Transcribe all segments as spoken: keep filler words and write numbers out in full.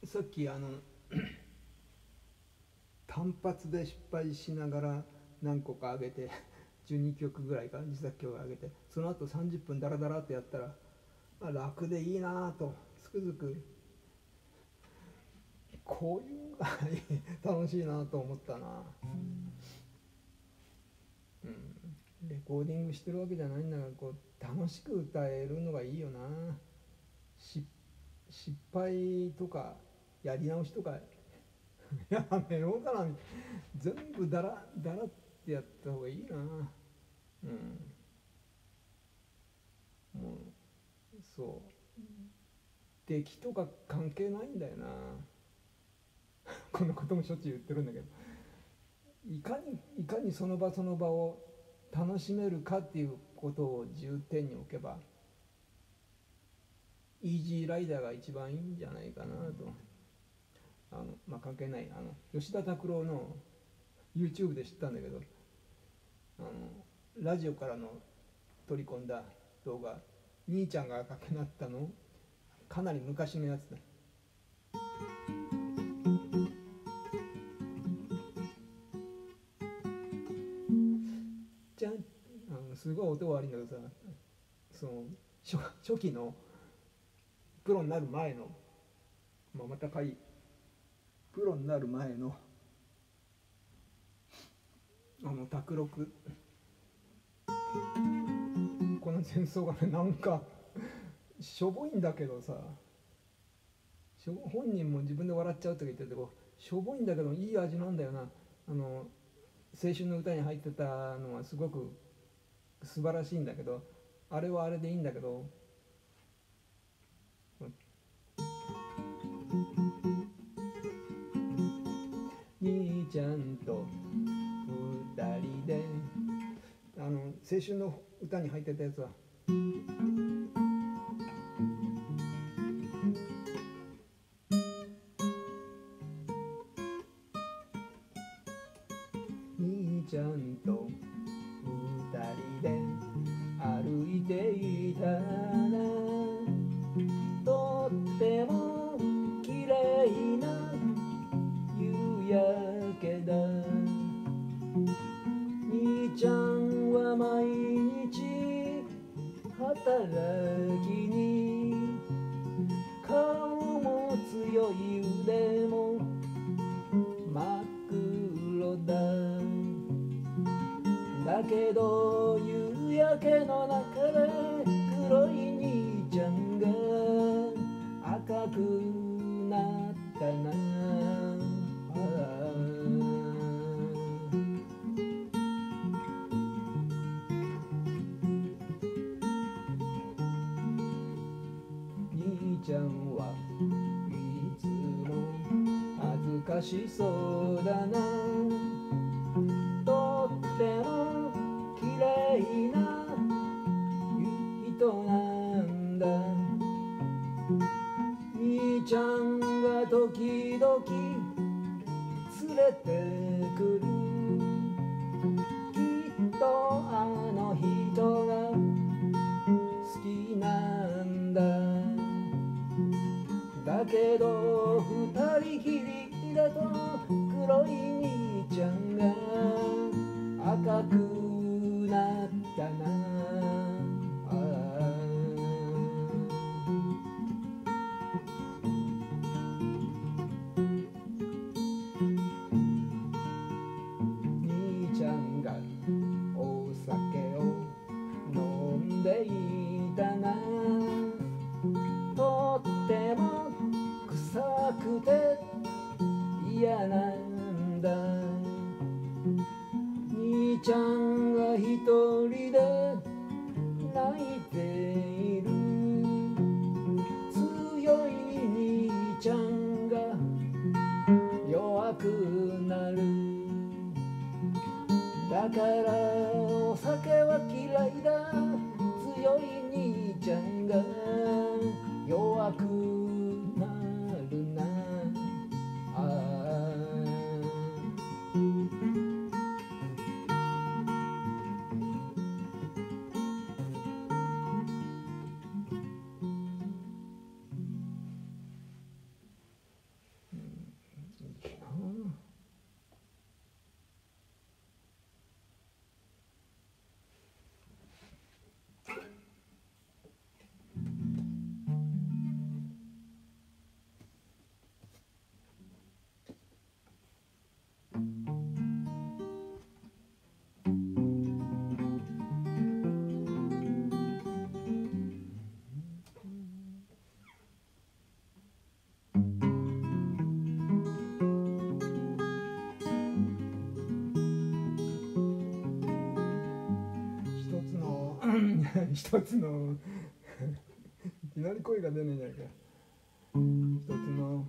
さっきあの単発で失敗しながら何個か上げてじゅうにきょくぐらいか自作曲を上げて、その後さんじゅっぷんダラダラってやったら、まあ、楽でいいなぁとつくづくこういうのが楽しいなと思ったな。うん、レコーディングしてるわけじゃないんだから、こう楽しく歌えるのがいいよな。し失敗とかやり直しとかやめようかなみたいな、全部だらだらってやった方がいいな。うん、もうそう出来とか関係ないんだよな。こんなこともしょっちゅう言ってるんだけど、いかにいかにその場その場を楽しめるかっていうことを重点に置けば、イージーライダーが一番いいんじゃないかなと。あのまあ関係ない、あの吉田拓郎の YouTube で知ったんだけど、あのラジオからの取り込んだ動画、兄ちゃんが赤くなったのかなり昔のやつだ。じゃん、あのすごい音悪いんだけどさ、その 初, 初期のプロになる前の、まあ、またかいプロになる前のあの卓録、この前奏がね、なんかしょぼいんだけどさ、本人も自分で笑っちゃうとか言ってて、しょぼいんだけどいい味なんだよな。あの青春の歌に入ってたのはすごく素晴らしいんだけど、あれはあれでいいんだけど、兄ちゃんと二人で、あの青春の歌に入ってたやつは兄ちゃんと二人で歩いていたら、とっても綺麗な夕焼けだ。兄ちゃんは毎日働きに、顔も強い腕も真っ黒だ。だけど夕焼けの中で黒い兄ちゃんが赤くなったな。兄ちゃんはいつも恥ずかしそうだな。とっても綺麗な人なんだ。兄ちゃんが時々連れてくる、きっとあの人が好きなんだ。だけど二人きりだと黒い兄ちゃんが赤くなったな。兄ちゃんがお酒を飲んでいたな。とっても臭くて嫌なんだ。兄ちゃんが一人で泣いている。強い兄ちゃんが弱くなる。だからお酒は嫌いだ。強い兄ちゃんが弱くなるな。あ一つのいきなり声が出ねえじゃないか。一つの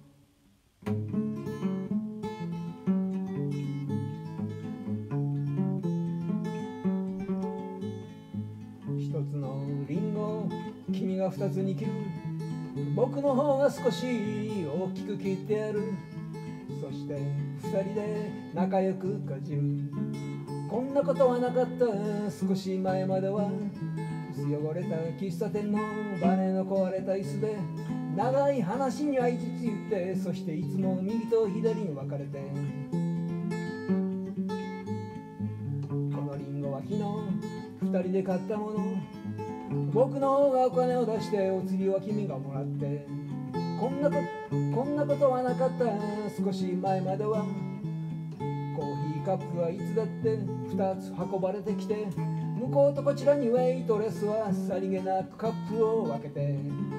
一つのリンゴ、君が二つに切る。僕の方が少し大きく切ってやる。そして二人で仲良くかじる。こんなことはなかった。少し前までは薄汚れた喫茶店のバネの壊れた椅子で長い話に相槌言って、そしていつも右と左に分かれて、このリンゴは昨日二人で買ったもの。僕の方がお金を出してお釣りは君がもらって、こんなここんなことはなかった。少し前まではコーヒーカップはいつだって二つ運ばれてきて、向こうとこちらにウェイトレスはさりげなくカップを分けて、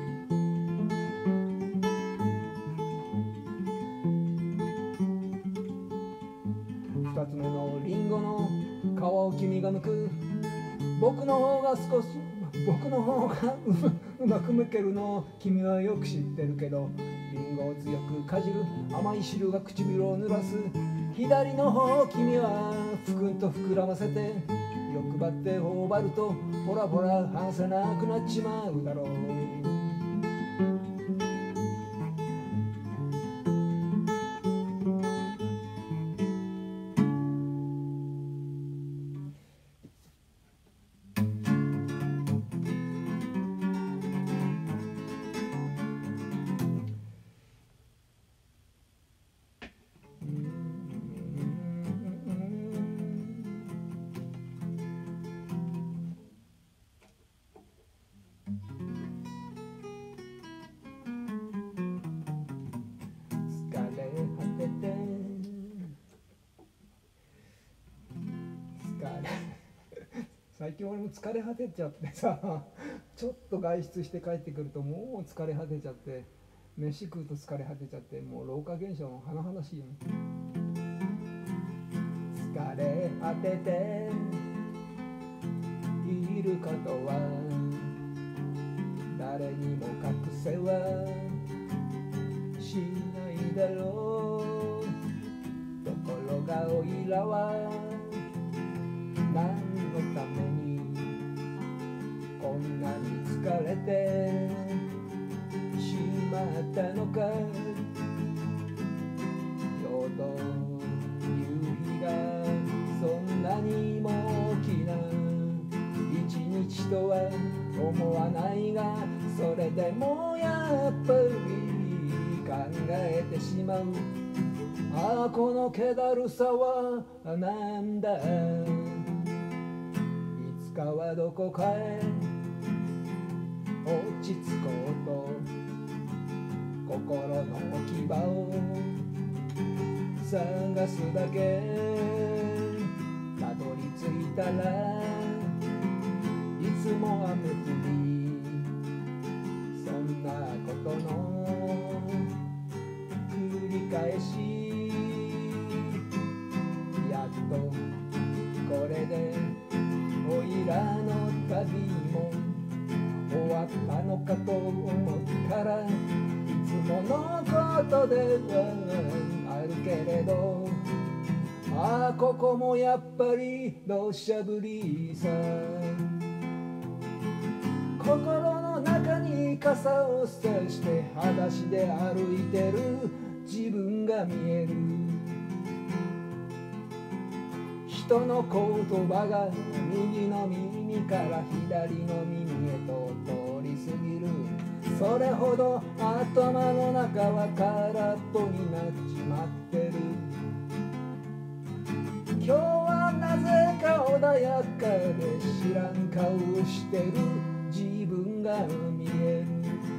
二つ目のリンゴの皮を君が剥く。僕の方が少し僕の方がうまく剥けるのを君はよく知ってるけど、リンゴを強くかじる甘い汁が唇を濡らす。左の方を君はふくんと膨らませて、欲張って頬張るとほらほら離せなくなっちまうだろう。最近俺も疲れ果てちゃってさ、ちょっと外出して帰ってくるともう疲れ果てちゃって、飯食うと疲れ果てちゃって、もう老化現象も甚だしいよね。疲れ果てていることは誰にも隠せはしないだろう。ところがおいらは何のためにこんなに疲れてしまったのか。夜と夕日がそんなにも大きな一日とは思わないが、それでもやっぱり考えてしまう。ああこの気だるさはなんだ。いつかはどこかへ落ち着こうと心の置き場を探すだけ。たどり着いたらいつも雨降り、そんなことの繰り返し。やっとこれでおいらの旅も終わったのかと思ったら、いつものことではあるけれど、ああここもやっぱり土砂降りさ。心の中に傘を差して裸足で歩いてる自分が見える。人の言葉が右の耳から左の耳へと通り過ぎる。それほど頭の中は空っぽになっちまってる。今日はなぜか穏やかで知らん顔してる自分が見える。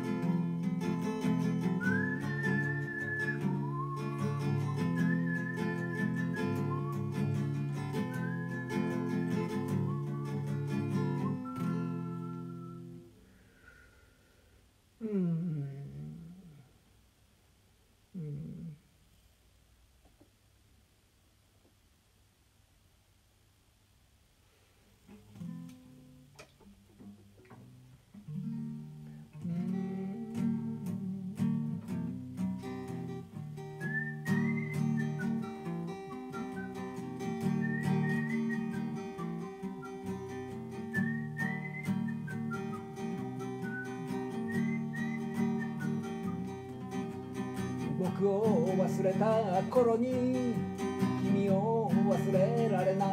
うんうん僕を忘れた頃に君を忘れられない、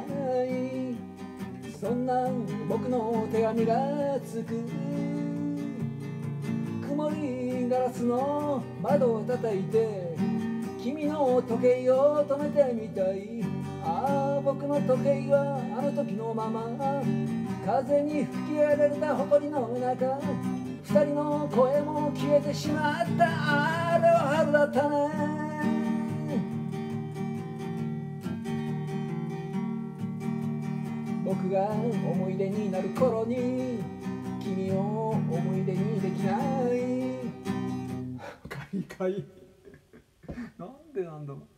そんな僕の手紙がつく。曇りガラスの窓を叩いて君の時計を止めてみたい。ああ僕の時計はあの時のまま、風に吹き荒れた埃の中、二人の声も消えてしまった。あれは春だったね。僕が思い出になる頃に君を思い出にできない。かいかいなんでなんだろう。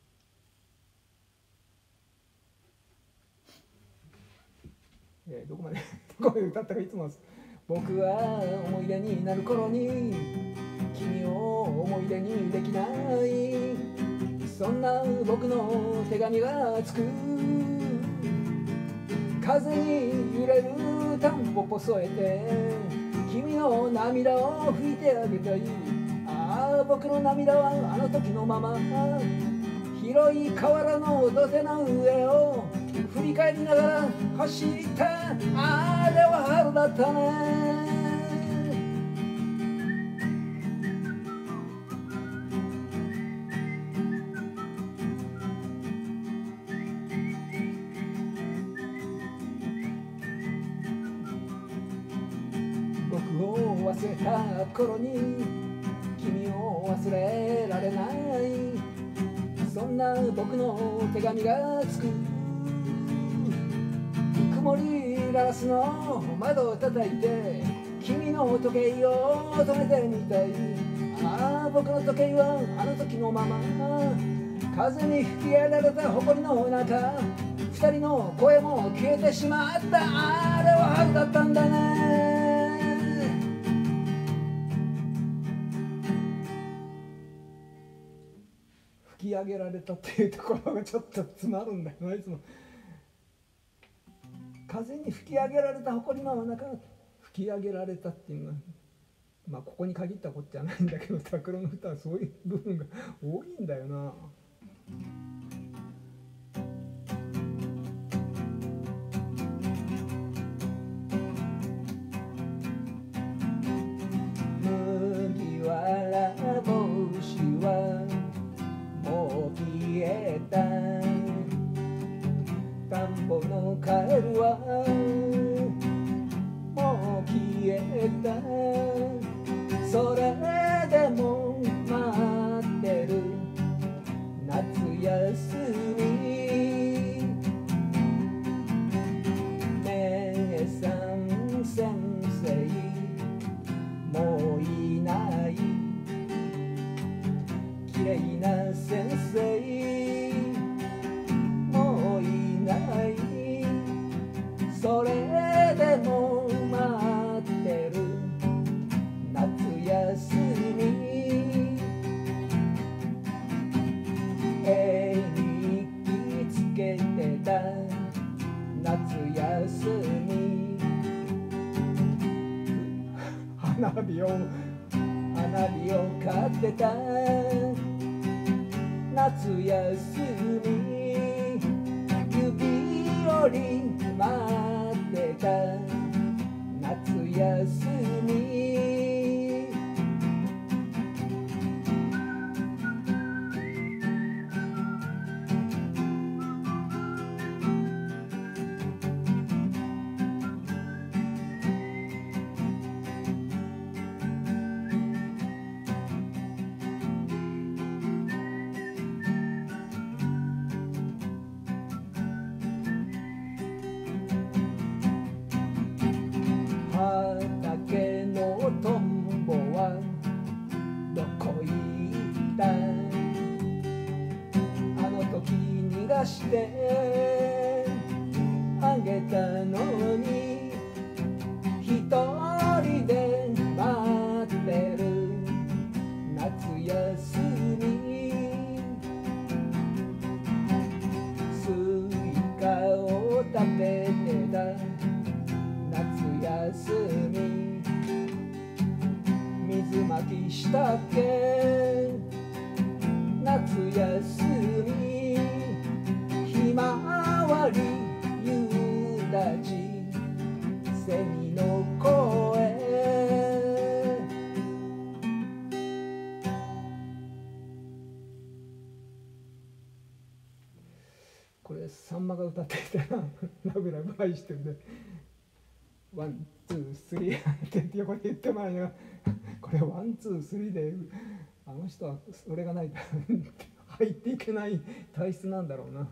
えー、どこまでどこまで歌ったかいつも僕は思い出になる頃に君を思い出にできない、そんな僕の手紙がつく。風に揺れるタンポポ添えて君の涙を拭いてあげたい。ああ僕の涙はあの時のまま、広い河原の土手の上を振り返りながら走った。あれは春だったね。僕を忘れた頃に君を忘れられない、そんな僕の手紙がつく。曇りガラスの窓を叩いて君の時計を止めてみたい。ああ僕の時計はあの時のまま、風に吹き荒れた埃の中、二人の声も消えてしまった。あれは春だったんだね。吹き上げられたっていうところがちょっと詰まるんだよな。いつも風に吹き上げられた埃の中、吹き上げられたっていうのはまあここに限ったことじゃないんだけど、拓郎の歌はそういう部分が多いんだよな。麦わら帽子はもう消えた、田んぼのカエルはもう消えた、それでも待ってる夏休み、姉さん先生もういない、きれいな先生もういない、それでも待ってる夏休み、絵に日記つけてた夏休み、花火を花火を買ってた夏休み、指折り待ってた夏休み、畑のトンボはどこ行った、あの時逃がしてあげたのに、一人で待ってる夏休み、スイカを食べてた夏休み、水まきしたっけ夏休みひまわり夕立セミの声これさんまが歌ってきたな「ラブラブ愛してる」で「ワンツースリー」って横に言ってまいがこれワンツースリーであの人はそれがないと入っていけない体質なんだろうな。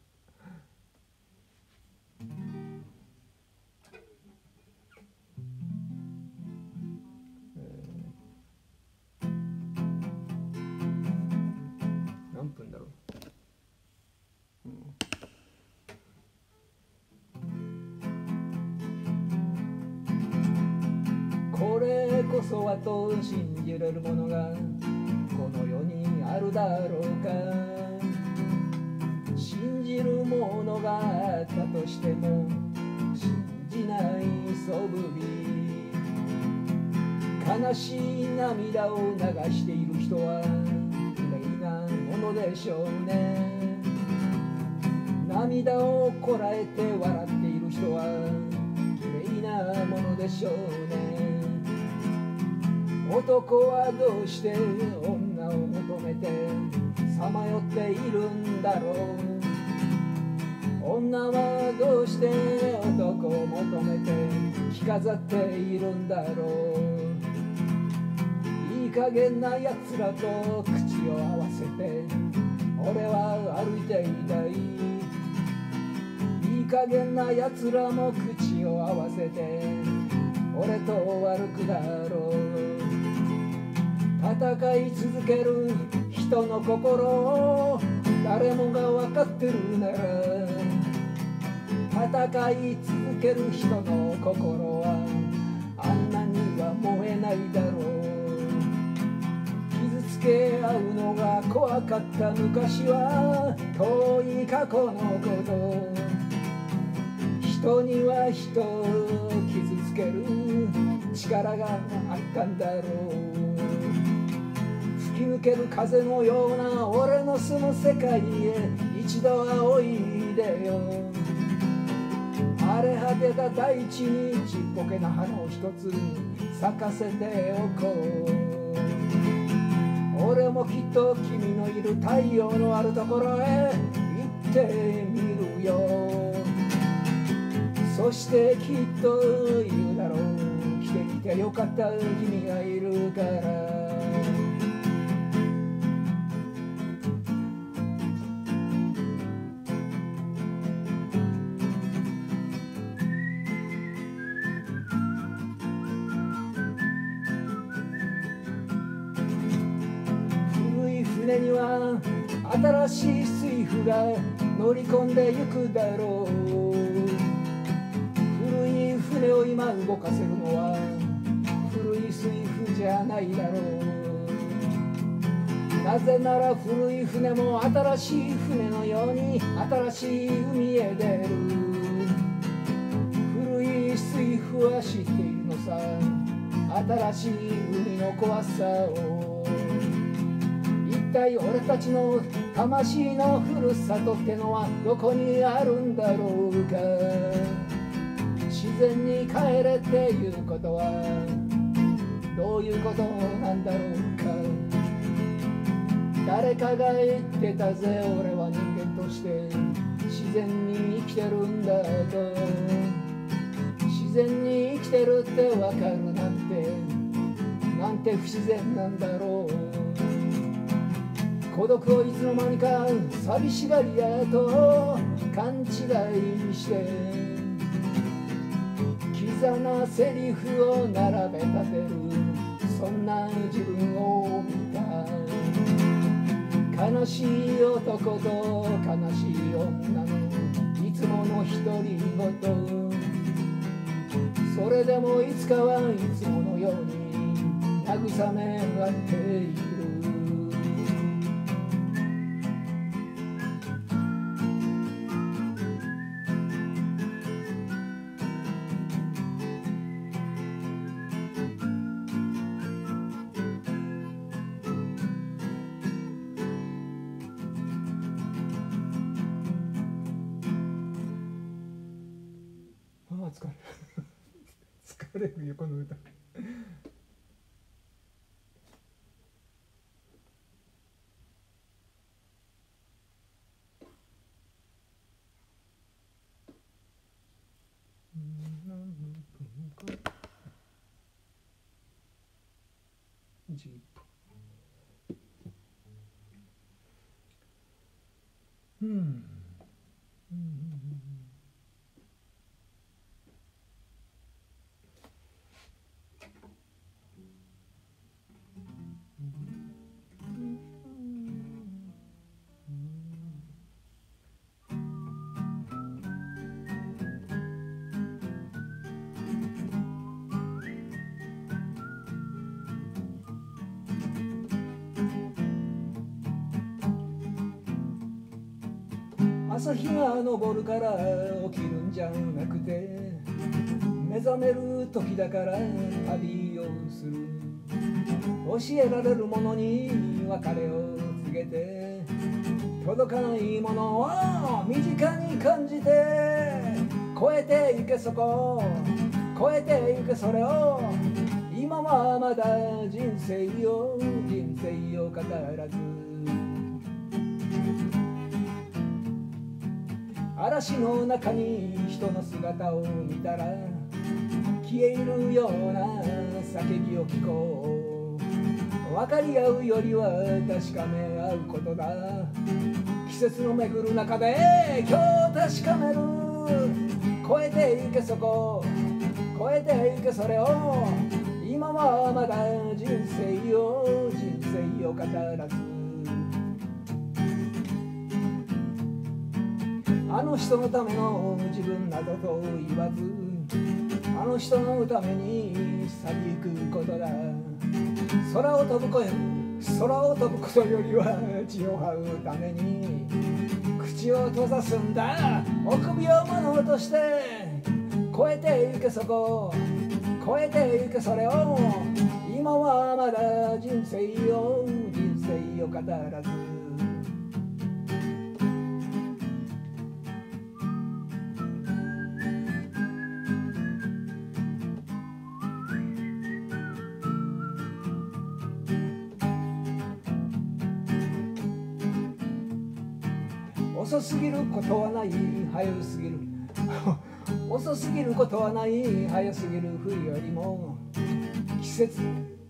何分だろう、うん、これこそはと信じれるものがこの世にあるだろうか。信じるものがあったとしても信じないそぶり、悲しい涙を流している人は綺麗なものでしょうね。涙をこらえて笑っている人は綺麗なものでしょうね。男はどうして女を求めてさまよっているんだろう。女はどうして男を求めて着飾っているんだろう。いい加減なやつらと口を合わせて俺は歩いていたい。いい加減なやつらも口を合わせて俺と歩くだろう。戦い続ける人の心を誰もが分かってるなら、戦い続ける人の心はあんなには燃えないだろう。傷つけ合うのが怖かった昔は遠い過去のこと。人には人を傷つける力があったんだろう。吹き抜ける風のような俺の住む世界へ一度はおいでよ。荒れ果てた大地にちっぽけな花を一つ咲かせておこう。俺もきっと君のいる太陽のあるところへ行ってみるよ。そしてきっと言うだろう、来てみてよかった君がいるから。古い船には新しい水夫が乗り込んでゆくだろう。古い船を今動かせるのは古い水夫じゃないだろう。なぜなら古い船も新しい船のように新しい海へ出る。古い水夫は知っているのさ、新しい海の怖さを。一体俺たちの魂のふるさとってのはどこにあるんだろうか。自然に帰れっていうことはどういうことなんだろうか。誰かが言ってたぜ、俺は人間として自然に生きてるんだと。自然に生きてるってわかるなんてなんて不自然なんだろう。孤独をいつの間にか寂しがりやと勘違いしてキザなセリフを並べ立てる、そんな自分を見た。悲しい男と悲しい女のいつもの独り言。それでもいつかはいつものように慰め合っている。 れるよこの歌。ジープ。うん。うん。朝日が昇るから起きるんじゃなくて、目覚める時だから旅をする。教えられるものに別れを告げて、届かないものを身近に感じて、越えてゆけそこ、越えてゆけそれを。今はまだ人生よ、人生を語らず、嵐の中に人の姿を見たら、消え入るような叫びを聞こう。分かり合うよりは確かめ合うことだ。季節の巡る中で今日確かめる。越えてゆけそこ、越えてゆけそれを。今はまだ人生よ、人生を語らず。あの人のための自分などと言わず、あの人のために去りゆくことだ。空を飛ぶ声、空を飛ぶことよりは血を這うために口を閉ざすんだ。臆病者として越えてゆけそこ、越えてゆけそれを。今はまだ人生を、人生を語らず。遅すぎることはない、早すぎる遅すぎることはない、早すぎる冬よりも季節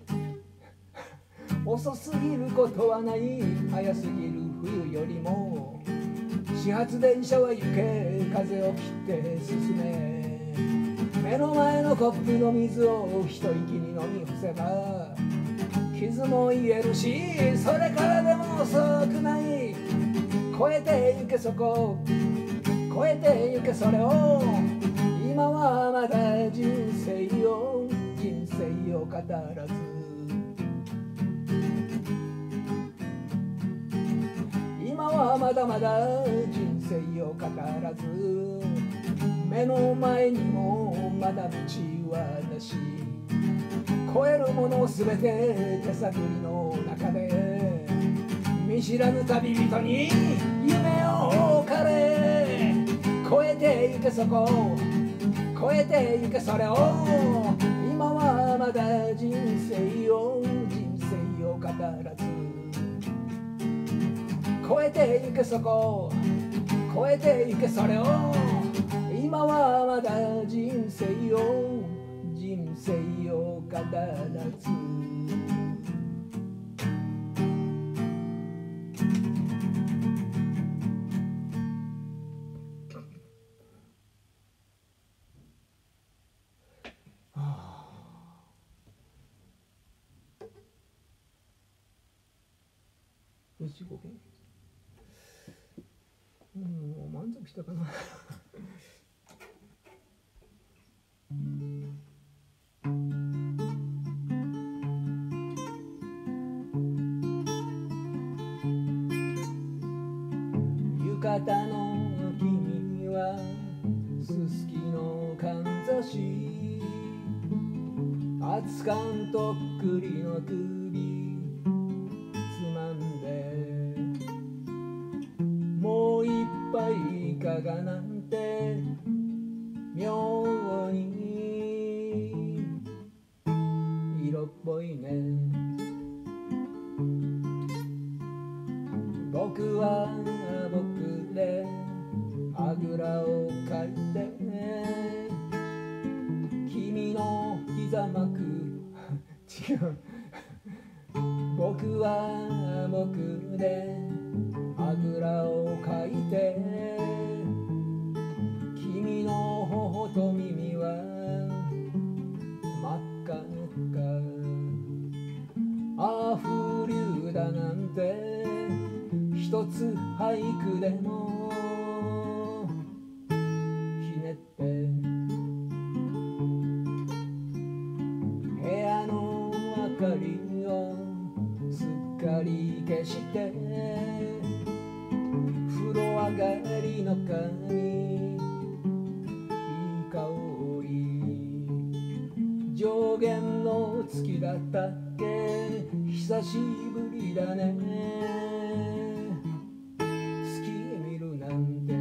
遅すぎることはない、早すぎる冬よりも。始発電車は行け、風を切って進め。目の前のコップの水を一息に飲み干せば傷も癒えるし、それからでも遅くない。越えてゆけそこ、越えてゆけそれを。今はまだ人生を、人生を語らず。今はまだまだ人生を語らず。目の前にもまだ道はなし。越えるものすべて手探りの中で、見知らぬ旅人に夢を置かれ。越えてゆけそこ、越えてゆけそれを。今はまだ人生を、人生を語らず。越えてゆけそこ、越えてゆけそれを。今はまだ人生を、人生を語らず。よしごふん。うん、もう満足したかな浴衣の君はすすきのかんざし、熱燗とっくりの首つまんで、もう一杯いかがなんて妙に僕は僕であぐらをかいて君の膝巻く違う僕は僕であぐらをかいて君の頬と耳は真っ赤っかあ風流だなんて一つ俳句でもひねって部屋の明かりをすっかり消して風呂上がりの髪いい香り上限の月だったっけ久しぶりだね月見るなんて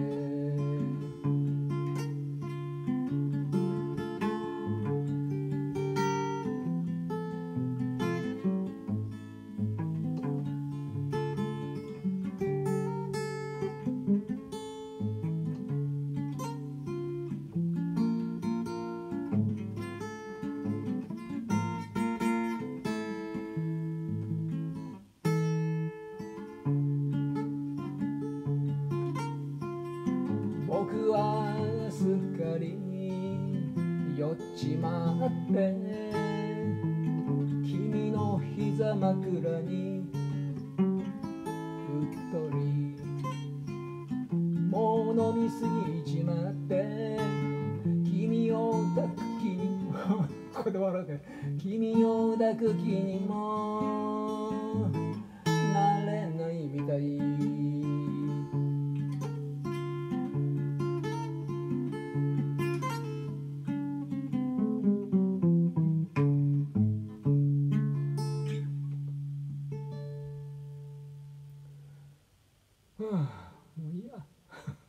僕はすっかり酔っちまって君の膝枕にうっとりもう飲みすぎちまって君を抱く気にもここで笑うけど君を抱く気にもなれないみたいはあ、もういいや。